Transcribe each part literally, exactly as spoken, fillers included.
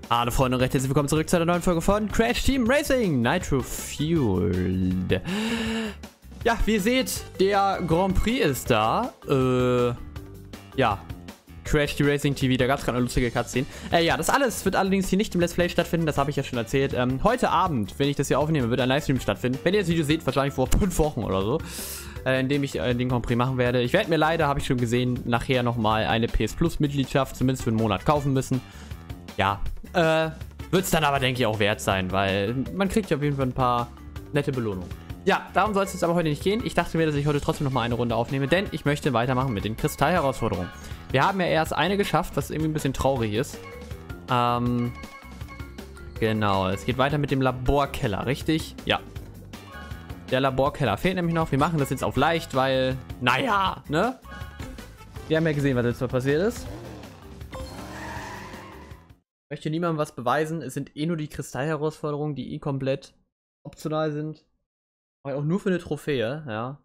Hallo Freunde und recht herzlich willkommen zurück zu einer neuen Folge von Crash Team Racing Nitro Fueled. Ja, wie ihr seht, der Grand Prix ist da. Äh, ja, Crash Team Racing T V, da gab es gerade eine lustige Cutscene. Äh, ja, das alles wird allerdings hier nicht im Let's Play stattfinden, das habe ich ja schon erzählt. Ähm, heute Abend, wenn ich das hier aufnehme, wird ein Livestream stattfinden. Wenn ihr das Video seht, wahrscheinlich vor fünf Wochen oder so. Äh, in dem ich äh, den Grand Prix machen werde. Ich werde mir leider, habe ich schon gesehen, nachher nochmal eine P S Plus Mitgliedschaft, zumindest für einen Monat, kaufen müssen. Ja, äh, wird es dann aber, denke ich, auch wert sein, weil man kriegt ja auf jeden Fall ein paar nette Belohnungen. Ja, darum soll es jetzt aber heute nicht gehen. Ich dachte mir, dass ich heute trotzdem nochmal eine Runde aufnehme, denn ich möchte weitermachen mit den Kristall-Herausforderungen. Wir haben ja erst eine geschafft, was irgendwie ein bisschen traurig ist. Ähm, genau, es geht weiter mit dem Laborkeller, richtig? Ja. Der Laborkeller fehlt nämlich noch. Wir machen das jetzt auf leicht, weil, naja, ne? Wir haben ja gesehen, was jetzt so passiert ist. Ich möchte niemandem was beweisen. Es sind eh nur die Kristall-Herausforderungen, die eh komplett optional sind. Aber auch nur für eine Trophäe, ja.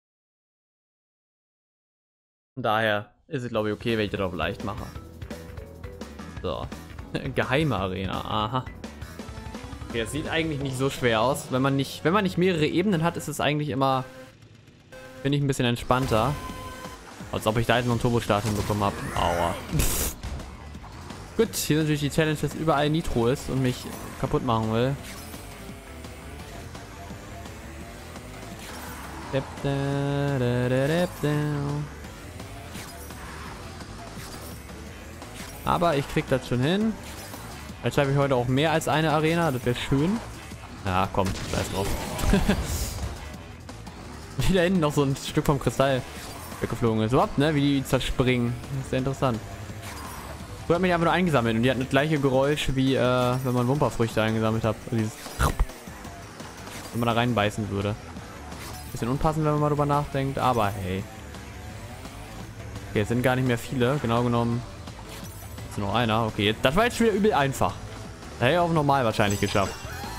Von daher ist es, glaube ich, okay, wenn ich das auf leicht mache. So. Geheime Arena, aha. Okay, das sieht eigentlich nicht so schwer aus. Wenn man nicht, wenn man nicht mehrere Ebenen hat, ist es eigentlich immer, finde ich, ein bisschen entspannter. Als ob ich da jetzt noch einen Turbostart hinbekommen habe. Aua. Gut, hier ist natürlich die Challenge, dass überall Nitro ist und mich kaputt machen will. Aber ich krieg das schon hin. Jetzt habe ich heute auch mehr als eine Arena, das wäre schön. Ja, komm, scheiß drauf. Wie da hinten noch so ein Stück vom Kristall weggeflogen ist. Überhaupt, ne? Wie die zerspringen. Das ist sehr interessant. So hat mich einfach nur eingesammelt und die hat das gleiche Geräusch wie äh, wenn man Wumperfrüchte eingesammelt hat. Also dieses wenn man da reinbeißen würde. Bisschen unpassend, wenn man mal drüber nachdenkt, aber hey. Okay, es sind gar nicht mehr viele, genau genommen. Ist nur noch einer. Okay, jetzt, das war jetzt schon wieder übel einfach. Da hätte ich auch normal wahrscheinlich geschafft.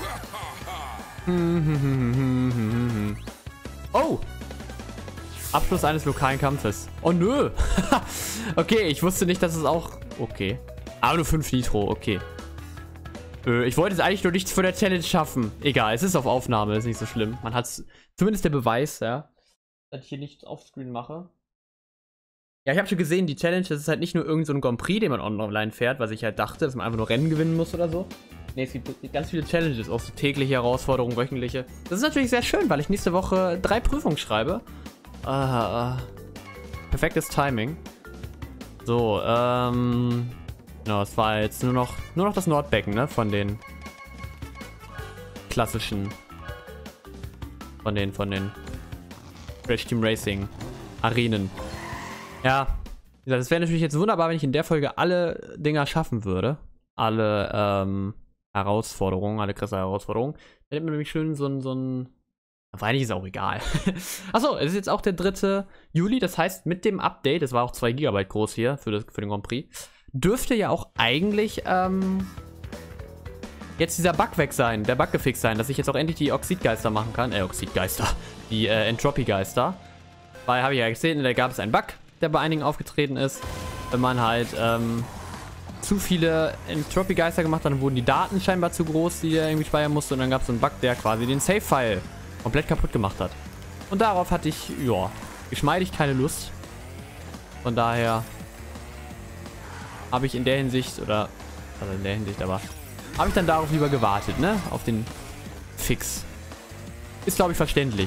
Oh! Abschluss eines lokalen Kampfes. Oh nö! Okay, ich wusste nicht, dass es auch... Okay. Aber nur fünf Nitro, okay. Äh, ich wollte es eigentlich nur nichts vor der Challenge schaffen. Egal, es ist auf Aufnahme, ist nicht so schlimm. Man hat zumindest der Beweis, ja, dass ich hier nichts offscreen mache. Ja, ich habe schon gesehen, die Challenge, das ist halt nicht nur irgend so ein Grand Prix, den man online fährt, was ich halt dachte, dass man einfach nur Rennen gewinnen muss oder so. Ne, es gibt ganz viele Challenges, auch so tägliche Herausforderungen, wöchentliche. Das ist natürlich sehr schön, weil ich nächste Woche drei Prüfungen schreibe. Uh, perfektes Timing. So, ähm... ja, es war jetzt nur noch, nur noch das Nordbecken, ne? Von den klassischen... Von den, von den Crash Team Racing Arenen. Ja, wie gesagt, es wäre natürlich jetzt wunderbar, wenn ich in der Folge alle Dinger schaffen würde. Alle, ähm, Herausforderungen, alle krasse Herausforderungen. Dann hätte man nämlich schön so ein, so ein... Aber eigentlich ist es auch egal. Achso, es ist jetzt auch der dritte Juli, das heißt mit dem Update, das war auch zwei Gigabyte groß hier für, das, für den Grand Prix, dürfte ja auch eigentlich ähm, jetzt dieser Bug weg sein, der Bug gefixt sein, dass ich jetzt auch endlich die Oxidgeister machen kann. Äh, Oxidgeister, die äh, Entropy-Geister. Weil, habe ich ja gesehen, da gab es einen Bug, der bei einigen aufgetreten ist. Wenn man halt ähm, zu viele Entropy-Geister gemacht hat, dann wurden die Daten scheinbar zu groß, die er irgendwie speichern musste. Und dann gab es so einen Bug, der quasi den Save-File komplett kaputt gemacht hat. Und darauf hatte ich, ja, geschmeidig keine Lust. Von daher habe ich in der Hinsicht, oder, also in der Hinsicht, aber habe ich dann darauf lieber gewartet, ne? Auf den Fix. Ist, glaube ich, verständlich.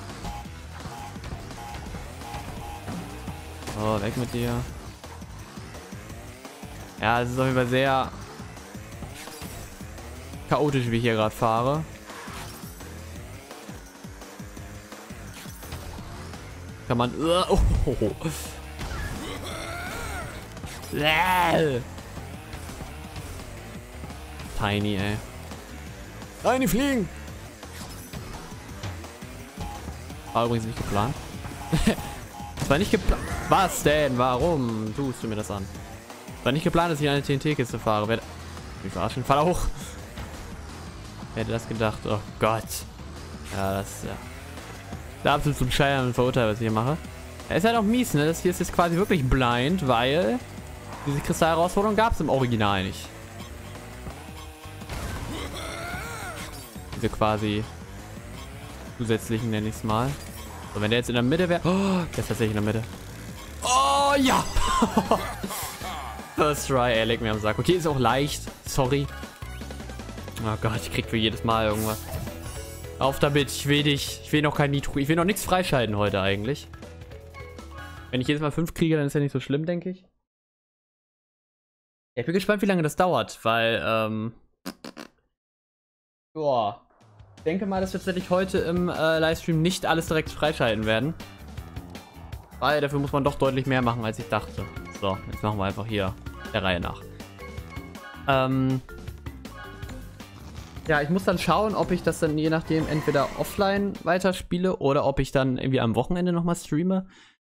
So, weg mit dir. Ja, es ist auf jeden Fall sehr chaotisch, wie ich hier gerade fahre. Kann man... Oh, oh, oh. Tiny, ey. Tiny fliegen! War übrigens nicht geplant. Das war nicht geplant. Was denn? Warum tust du mir das an? War nicht geplant, dass ich eine T N T-Kiste fahre. Wer... Ich verarschen. Fahr hoch! Wer hätte das gedacht? Oh Gott. Ja, das ist ja... Da absolut zum Scheitern und Verurteilen, was ich hier mache. Er ist halt auch mies, ne? Das hier ist jetzt quasi wirklich blind, weil diese Kristall-Herausforderung gab es im Original nicht. Diese quasi zusätzlichen, nenne ich es mal. So, wenn der jetzt in der Mitte wäre. Oh, der ist tatsächlich in der Mitte. Oh, ja! First try, er legt mir am Sack. Okay, ist auch leicht. Sorry. Oh Gott, ich krieg für jedes Mal irgendwas. Auf damit, ich will dich. Ich will noch kein Nitro. Ich will noch nichts freischalten heute eigentlich. Wenn ich jedes Mal fünf kriege, dann ist ja nicht so schlimm, denke ich. Ja, ich bin gespannt, wie lange das dauert, weil, ähm... Boah. Ich denke mal, dass wir tatsächlich heute im äh, Livestream nicht alles direkt freischalten werden. Weil dafür muss man doch deutlich mehr machen, als ich dachte. So, jetzt machen wir einfach hier der Reihe nach. Ähm... Ja, ich muss dann schauen, ob ich das dann je nachdem entweder offline weiterspiele oder ob ich dann irgendwie am Wochenende nochmal streame.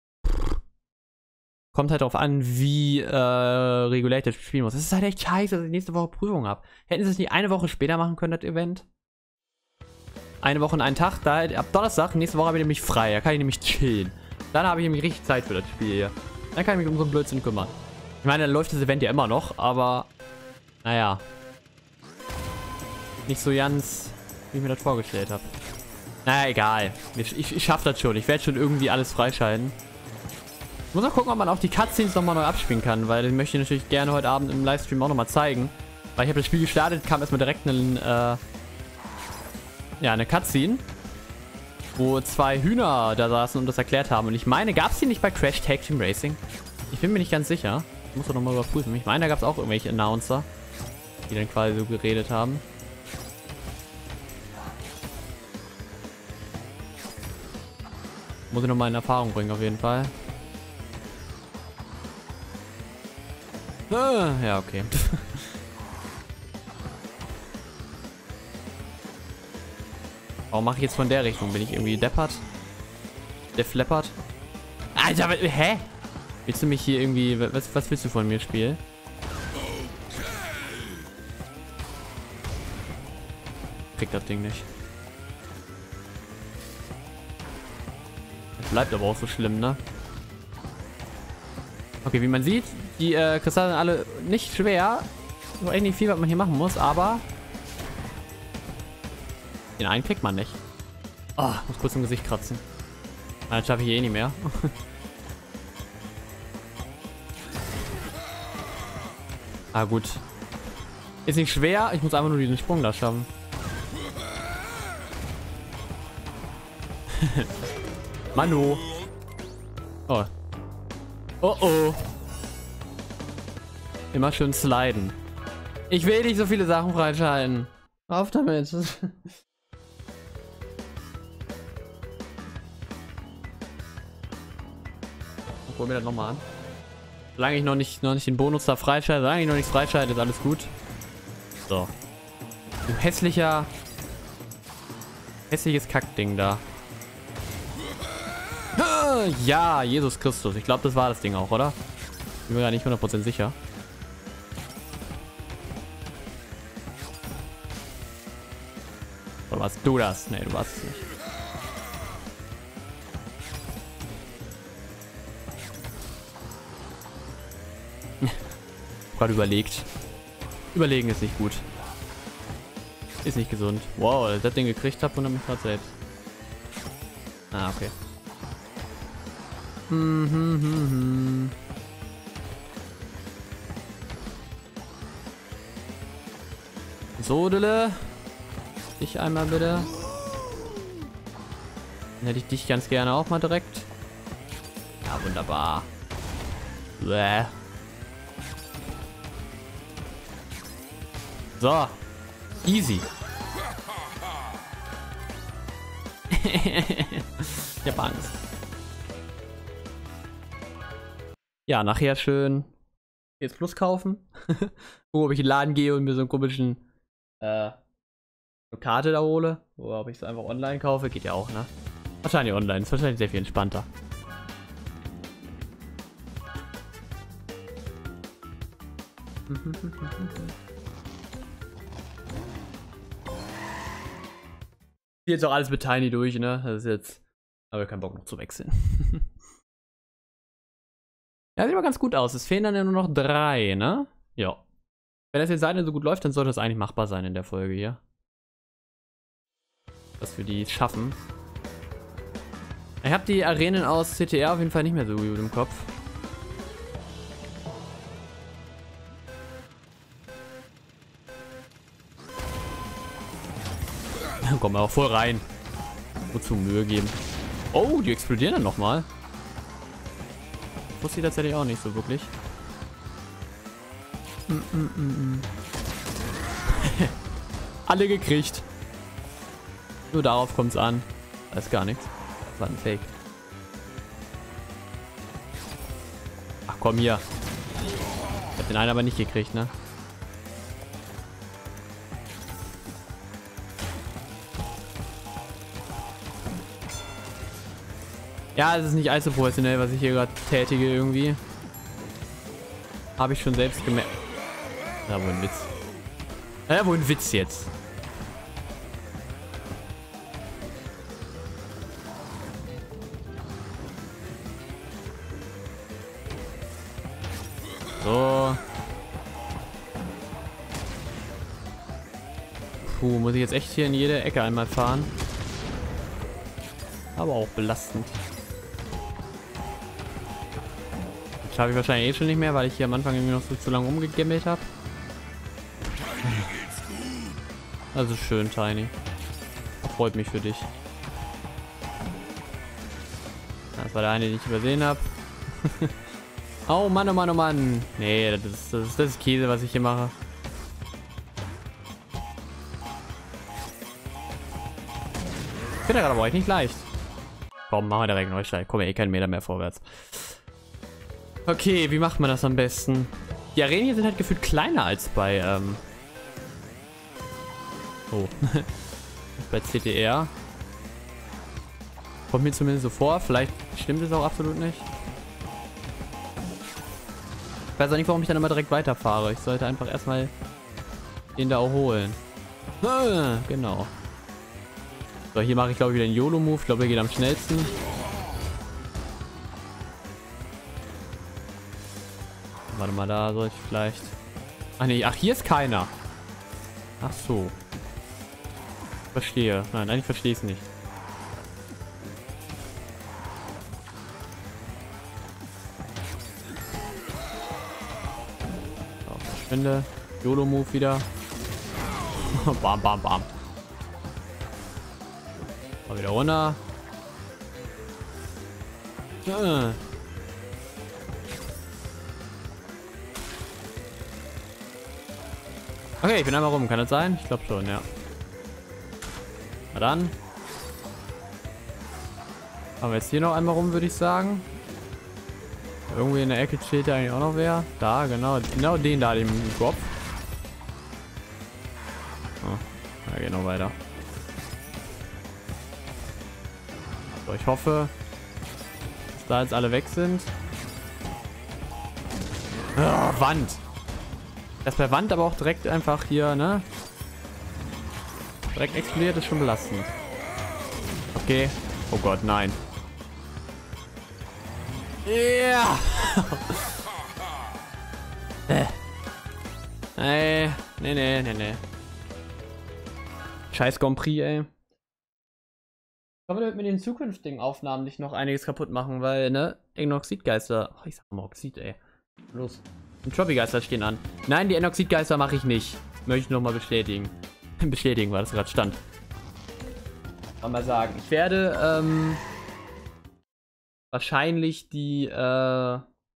Kommt halt darauf an, wie äh, regulated ich spielen muss. Das ist halt echt scheiße, dass ich nächste Woche Prüfung habe. Hätten sie es nicht eine Woche später machen können, das Event? Eine Woche und einen Tag, da ab Donnerstag, nächste Woche habe ich nämlich frei. Da kann ich nämlich chillen. Dann habe ich nämlich richtig Zeit für das Spiel hier. Dann kann ich mich um so einen Blödsinn kümmern. Ich meine, dann läuft das Event ja immer noch, aber naja. Nicht so ganz, wie ich mir das vorgestellt habe. Naja, egal. Ich, ich, ich schaffe das schon. Ich werde schon irgendwie alles freischalten. Ich muss auch gucken, ob man auch die Cutscenes nochmal neu abspielen kann, weil ich möchte natürlich gerne heute Abend im Livestream auch nochmal zeigen. Weil ich habe das Spiel gestartet, kam erstmal direkt ein, äh, ja, eine Cutscene, wo zwei Hühner da saßen und das erklärt haben. Und ich meine, gab es die nicht bei Crash Tag Team Racing? Ich bin mir nicht ganz sicher. Ich muss doch nochmal überprüfen. Ich meine, da gab es auch irgendwelche Announcer, die dann quasi so geredet haben. Muss ich nochmal in Erfahrung bringen, auf jeden Fall. Ah, ja, okay. Warum mache ich jetzt von der Richtung? Bin ich irgendwie deppert? Der flappert? Alter, hä? Willst du mich hier irgendwie... Was, was willst du von mir, Spiel? Krieg das Ding nicht. Bleibt aber auch so schlimm, ne? Okay, wie man sieht, die äh, Kristalle sind alle nicht schwer. So echt nicht viel, was man hier machen muss, aber den einen kriegt man nicht. Oh, muss kurz im Gesicht kratzen. Dann schaffe ich eh nicht mehr. Ah, gut. Ist nicht schwer, ich muss einfach nur diesen Sprung da schaffen. Manu. Oh. Oh oh. Immer schön sliden. Ich will nicht so viele Sachen freischalten. Auf damit. Gucken wir das nochmal an. Solange ich noch nicht, noch nicht den Bonus da freischalte, solange ich noch nichts freischalte, ist alles gut. So. Du hässlicher... Hässliches Kackding da. Ja, Jesus Christus. Ich glaube, das war das Ding auch, oder? Bin mir gar nicht hundert Prozent sicher. Oder warst du das? Nee, du warst es nicht. Gerade überlegt. Überlegen ist nicht gut. Ist nicht gesund. Wow, dass ich das Ding gekriegt habe, wundert mich gerade selbst. Ah, okay. Hm, hm, hm, hm. So, Dille. Ich einmal bitte. Dann hätte ich dich ganz gerne auch mal direkt. Ja, wunderbar. Bäh. So. Easy. Ich hab Angst. Ja, nachher schön jetzt Plus kaufen. Gucken, ob ich in den Laden gehe und mir so einen komischen äh, eine Karte da hole. Oder ob ich es einfach online kaufe. Geht ja auch, ne? Wahrscheinlich online. Ist wahrscheinlich sehr viel entspannter. Jetzt auch alles mit Tiny durch, ne? Das ist jetzt... Aber keinen Bock noch zu wechseln. Ja, sieht aber ganz gut aus. Es fehlen dann ja nur noch drei, ne? Ja. Wenn das jetzt Seite so gut läuft, dann sollte das eigentlich machbar sein in der Folge hier. dass wir die schaffen. Ich habe die Arenen aus C T R auf jeden Fall nicht mehr so gut im Kopf. Kommen wir auch voll rein. Wozu Mühe geben. Oh, die explodieren dann nochmal. Wusste ich tatsächlich auch nicht so wirklich. Mm, mm, mm, mm. Alle gekriegt. Nur darauf kommt es an. Da ist gar nichts. Das war ein Fake. Ach komm hier. Ich hab den einen aber nicht gekriegt, ne? Ja, es ist nicht allzu professionell, was ich hier gerade tätige irgendwie. Habe ich schon selbst gemerkt. Ja, wohl ein Witz. Ja, wohl ein Witz jetzt. So. Puh, muss ich jetzt echt hier in jede Ecke einmal fahren. Aber auch belastend. Das schaffe ich wahrscheinlich eh schon nicht mehr, weil ich hier am Anfang irgendwie noch so zu lange rumgegemmelt habe. Also schön, Tiny. Freut mich für dich. Das war der eine, den ich übersehen habe. Oh Mann, oh Mann, oh Mann. Nee, das ist, das ist, das ist Käse, was ich hier mache. Ich finde gerade aber euch nicht leicht. Komm, machen wir direkt Neustart. Komm, eh keinen Meter mehr vorwärts. Okay, wie macht man das am besten? Die Arenen hier sind halt gefühlt kleiner als bei, ähm... Oh. bei C T R. Kommt mir zumindest so vor. Vielleicht stimmt es auch absolut nicht. Ich weiß auch nicht, warum ich dann immer direkt weiterfahre. Ich sollte einfach erstmal den da auch holen. Ah, genau. So, hier mache ich glaube ich wieder einen YOLO-Move. Ich glaube, der geht am schnellsten. Warte mal, da soll ich vielleicht... Ach nee, ach, hier ist keiner. Ach so. Verstehe. Nein, eigentlich verstehe ich es nicht. So, verschwinde. YOLO-Move wieder. Bam, bam, bam. Mal wieder runter. Ah. Okay, ich bin einmal rum. Kann das sein? Ich glaube schon, ja. Na dann. Haben wir jetzt hier noch einmal rum, würde ich sagen. Irgendwie in der Ecke steht da eigentlich auch noch wer. Da, genau. Genau den da, dem Kopf. Oh, da geht noch weiter. So, ich hoffe, dass da jetzt alle weg sind. Oh, Wand. Das bei Wand aber auch direkt einfach hier, ne? Direkt explodiert ist schon belastend. Okay. Oh Gott, nein. Ja. Yeah. äh. Nee, nee, nee, nee, nee. Scheiß Grand Prix, ey. Ich hoffe, wird mit den zukünftigen Aufnahmen nicht noch einiges kaputt machen, weil, ne? Enoxidgeister. Oh, ich sag mal Oxid, ey. Los. Und Trophygeister stehen an. Nein, die Enoxidgeister mache ich nicht. Möchte ich nochmal bestätigen. Bestätigen, weil das gerade stand. Mal sagen. Ich werde ähm, wahrscheinlich die äh,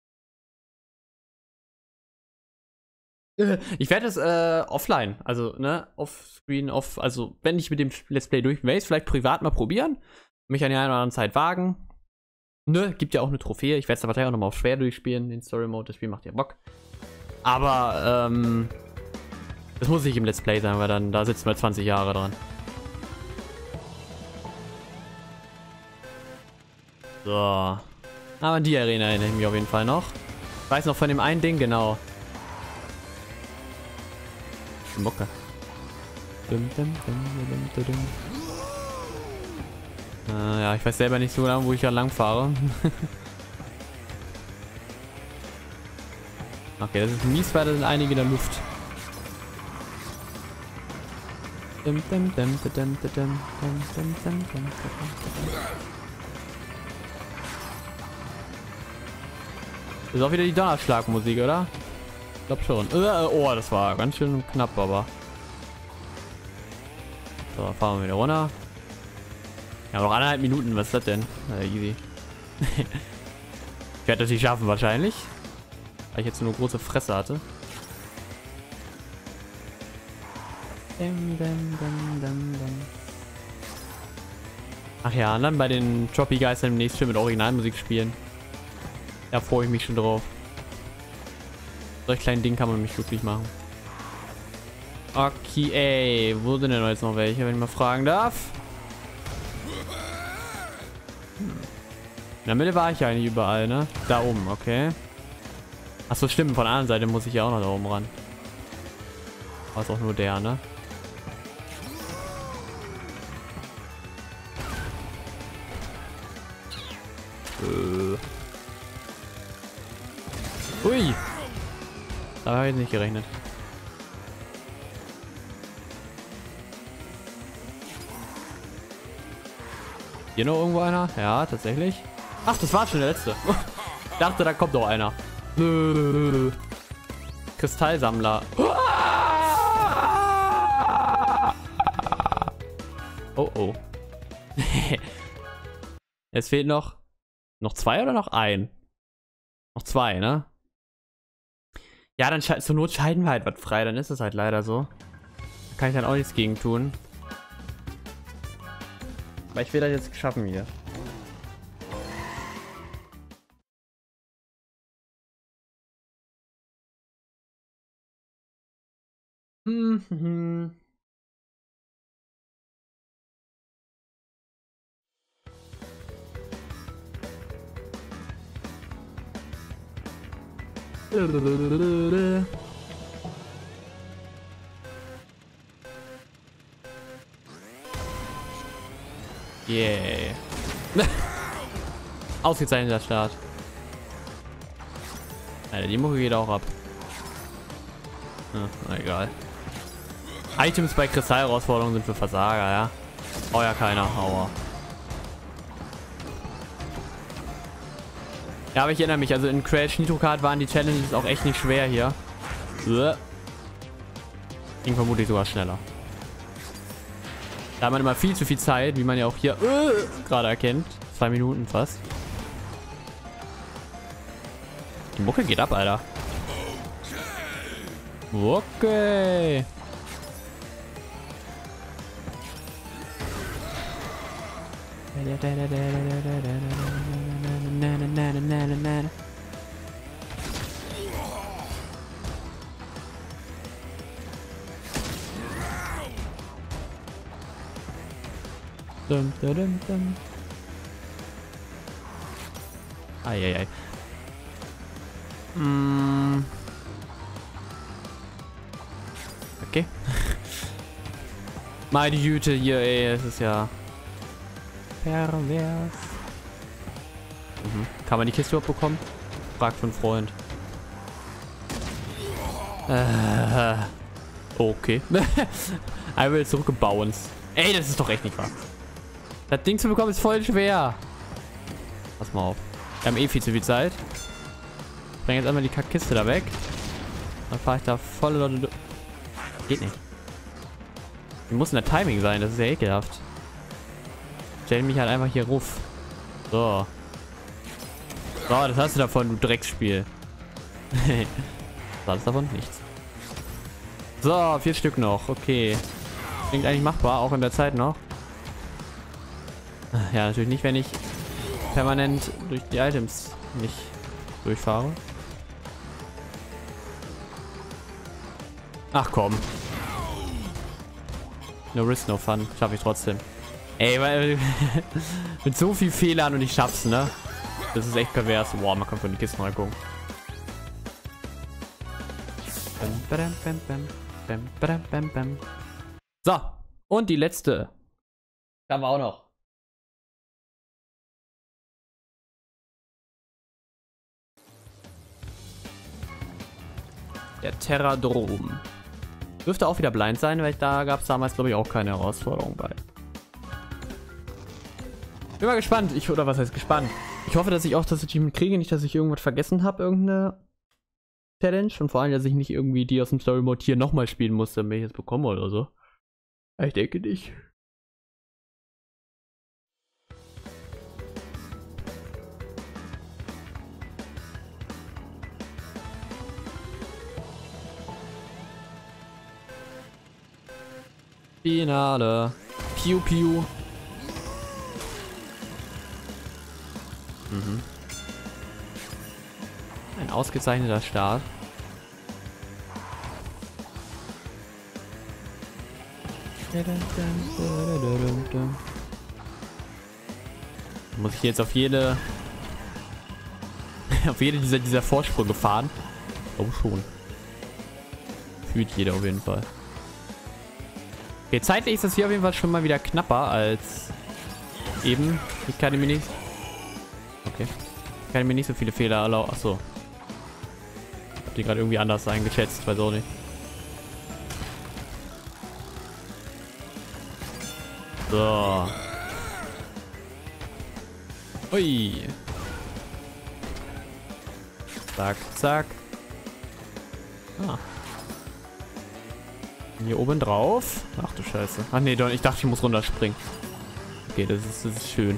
ich werde es äh, offline, also ne, offscreen, off, also wenn ich mit dem Let's Play durch bin, vielleicht privat mal probieren, mich an der einen oder anderen Zeit wagen. Ne, gibt ja auch eine Trophäe. Ich werde es aber auch nochmal auf schwer durchspielen, den Story Mode. Das Spiel macht ja Bock. Aber, ähm, das muss nicht im Let's Play sein, weil dann, da sitzen wir zwanzig Jahre dran. So. Aber an die Arena erinnere ich mich auf jeden Fall noch. Ich weiß noch von dem einen Ding, genau. Schmucke. Dum, dum, dum, dum, dum, dum. Äh, ja, ich weiß selber nicht so lange, wo ich ja lang fahre. Okay, das ist mies, weil da sind einige in der Luft. Dim, dim, dim, dim, dim, dim, dim, dim, dim, dim. Das ist auch wieder die Donnerschlagmusik, oder? Ich glaube schon. Oh, das war ganz schön knapp, aber. So, fahren wir wieder runter. Ja, noch eineinhalb Minuten, was ist das denn? Na, easy. Ich werde das nicht schaffen wahrscheinlich. Weil ich jetzt so eine große Fresse hatte. Ach ja, und dann bei den Choppy Guys demnächst schön mit Originalmusik spielen. Da freue ich mich schon drauf. Solch kleinen Ding kann man mich glücklich machen. Okay, ey, wo sind denn jetzt noch welche, wenn ich mal fragen darf? Hm. In der Mitte war ich ja eigentlich überall, ne? Da oben, okay. Achso, stimmt, von der anderen Seite muss ich ja auch noch da oben ran. War es auch nur der, ne? Äh. Ui! Da habe ich jetzt nicht gerechnet. Hier noch irgendwo einer? Ja, tatsächlich. Ach, das war schon der letzte. Ich dachte, da kommt noch einer. Kristallsammler. Oh oh. Es fehlt noch. Noch zwei oder noch ein? Noch zwei, ne? Ja, dann zur Not scheiden wir halt was frei. Dann ist es halt leider so. Da kann ich dann auch nichts gegen tun. Aber ich will das jetzt schaffen hier. Mhm. Yeah. Ausgezeichneter Start. Alter, die Mucke geht auch ab. Ja, na egal. Items bei Kristall-Herausforderungen sind für Versager, ja. Oh ja, keiner. Aua. Ja, aber ich erinnere mich, also in Crash Nitro Kart waren die Challenges auch echt nicht schwer hier. Ging vermutlich sogar schneller. Da hat man immer viel zu viel Zeit, wie man ja auch hier äh, gerade erkennt. Zwei Minuten fast. Die Mucke geht ab, Alter. Okay. Dum, dum, dum. Eieiei. Mm. Okay. Meine Güte, hier, ey, es ist ja pervers. Mhm. Kann man die Kiste überhaupt bekommen? Fragt von Freund. Äh, okay. Einmal will zurückgebounced. Ey, das ist doch echt nicht wahr. Das Ding zu bekommen ist voll schwer. Pass mal auf. Wir haben eh viel zu viel Zeit. Ich bringe jetzt einmal die Kackkiste da weg. Dann fahre ich da volle Leute. Geht nicht. Wie muss denn der Timing sein? Das ist ja ekelhaft. Stell mich halt einfach hier ruf. So. So, das hast du davon, du Drecksspiel. Was ist davon? Nichts. So, vier Stück noch. Okay. Klingt eigentlich machbar, auch in der Zeit noch. Ja, natürlich nicht, wenn ich permanent durch die Items nicht durchfahre. Ach komm. No risk, no fun. Schaffe ich trotzdem. Ey, weil mit so viel Fehlern und ich schaff's, ne? Das ist echt pervers. Boah, man kann von die Kisten mal gucken. So, und die letzte. Da haben wir auch noch. Der Terradrom. Dürfte auch wieder blind sein, weil da gab es damals, glaube ich, auch keine Herausforderung bei. Bin mal gespannt. Ich, oder was heißt gespannt? Ich hoffe, dass ich auch das Achievement kriege. Nicht, dass ich irgendwas vergessen habe, irgendeine Challenge. Und vor allem, dass ich nicht irgendwie die aus dem Story Mode hier nochmal spielen muss, damit ich es bekomme oder so. Ich denke nicht. Finale. Piu Piu. Mhm. Ein ausgezeichneter Start. Muss ich jetzt auf jede auf jede dieser, dieser Vorsprünge fahren? Oh schon. Fühlt jeder auf jeden Fall. Okay, zeitlich ist das hier auf jeden Fall schon mal wieder knapper als eben. Ich kann mir nicht... Okay. Ich kann mir nicht so viele Fehler erlauben. Achso. Ich hab die gerade irgendwie anders eingeschätzt. Weiß auch nicht. So. Ui. Zack, zack. Ah. Hier oben drauf. Ach du Scheiße. Ach nee, ich dachte, ich muss runterspringen. Okay, das ist, das ist schön.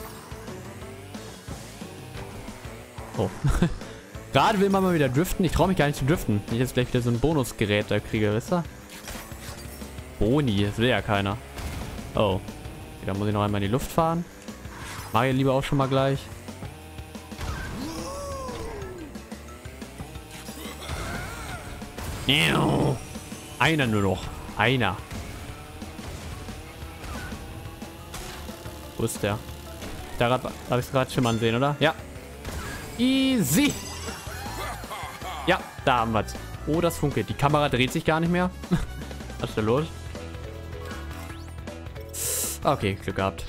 Oh. Gerade will man mal wieder driften. Ich traue mich gar nicht zu driften. Wenn ich jetzt gleich wieder so ein Bonusgerät da kriege, wisst ihr? Boni, das will ja keiner. Oh. Okay, dann muss ich noch einmal in die Luft fahren. Mach ich lieber auch schon mal gleich. Einer nur noch. Einer. Wo ist der? Da habe ich es gerade schon mal ansehen, oder? Ja. Easy. Ja, da haben wir es. Oh, das funkelt. Die Kamera dreht sich gar nicht mehr. Was ist da los? Okay, Glück gehabt.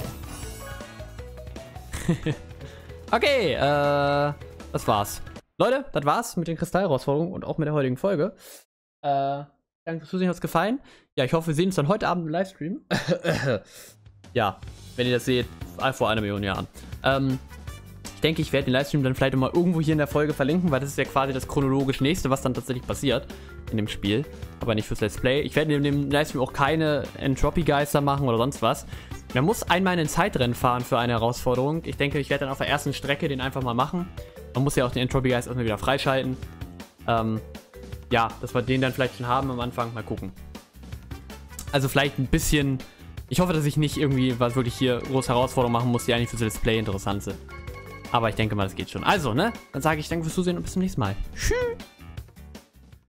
Okay, äh, das war's. Leute, das war's mit den Kristallherausforderungen und auch mit der heutigen Folge. Äh, danke fürs Zusehen, hat's gefallen. Ja, ich hoffe, wir sehen uns dann heute Abend im Livestream. Ja, wenn ihr das seht, vor einer Million Jahren. Ähm, ich denke, ich werde den Livestream dann vielleicht mal irgendwo hier in der Folge verlinken, weil das ist ja quasi das chronologisch nächste, was dann tatsächlich passiert in dem Spiel. Aber nicht fürs Let's Play. Ich werde in dem Livestream auch keine Entropy-Geister machen oder sonst was. Man muss einmal in ein Zeitrennen fahren für eine Herausforderung. Ich denke, ich werde dann auf der ersten Strecke den einfach mal machen. Man muss ja auch den Entropy-Geist erstmal wieder freischalten. Ähm, ja, dass wir den dann vielleicht schon haben am Anfang. Mal gucken. Also vielleicht ein bisschen... Ich hoffe, dass ich nicht irgendwie was wirklich hier große Herausforderungen machen muss, die eigentlich fürs Let's Play interessant sind. Aber ich denke mal, das geht schon. Also, ne? Dann sage ich danke fürs Zusehen und bis zum nächsten Mal. Tschüss!